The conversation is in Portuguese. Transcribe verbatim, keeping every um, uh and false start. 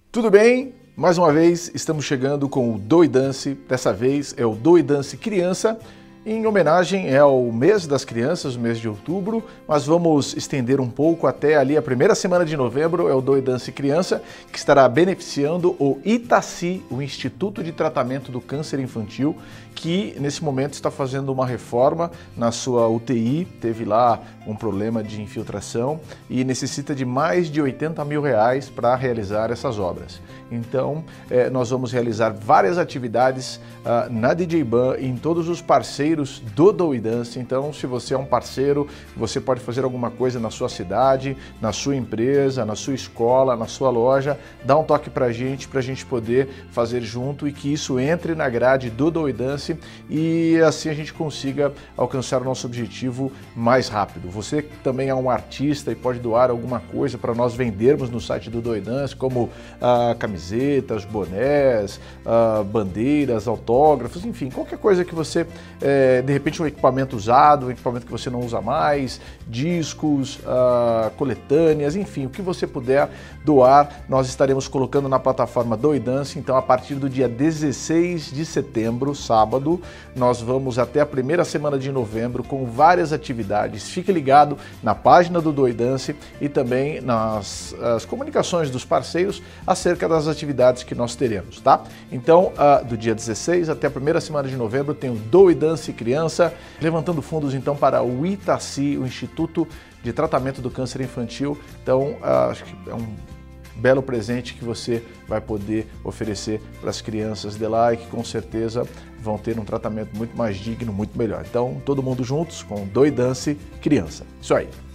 Tudo bem? Mais uma vez estamos chegando com o Doidance. Dessa vez é o Doidance Criança, em homenagem ao mês das crianças, o mês de outubro, mas vamos estender um pouco até ali a primeira semana de novembro, é o Doidance Criança, que estará beneficiando o Itaci, o Instituto de Tratamento do Câncer Infantil, que nesse momento está fazendo uma reforma na sua U T I, teve lá um problema de infiltração e necessita de mais de oitenta mil reais para realizar essas obras. Então, eh, nós vamos realizar várias atividades uh, na D J Ban e em todos os parceiros do Doidance. Então, se você é um parceiro, você pode fazer alguma coisa na sua cidade, na sua empresa, na sua escola, na sua loja, dá um toque pra gente, pra gente poder fazer junto e que isso entre na grade do Doidance e assim a gente consiga alcançar o nosso objetivo mais rápido. Você também é um artista e pode doar alguma coisa para nós vendermos no site do Doidance, como uh, camisetas, bonés, uh, bandeiras, autógrafos, enfim, qualquer coisa que você, eh, de repente um equipamento usado, um equipamento que você não usa mais, discos, uh, coletâneas, enfim, o que você puder doar, nós estaremos colocando na plataforma Doidance. Então, a partir do dia dezesseis de setembro, sábado, nós vamos até a primeira semana de novembro com várias atividades. Fique ligado na página do Doidance e também nas as comunicações dos parceiros acerca das atividades que nós teremos, tá? Então, uh, do dia dezesseis até a primeira semana de novembro tem o Doidance Criança, levantando fundos então para o Itaci, o Instituto de Tratamento do Câncer Infantil. Então, uh, acho que é um belo presente que você vai poder oferecer para as crianças de lá e que com certeza vão ter um tratamento muito mais digno, muito melhor. Então, todo mundo juntos com Doidance Criança. Isso aí.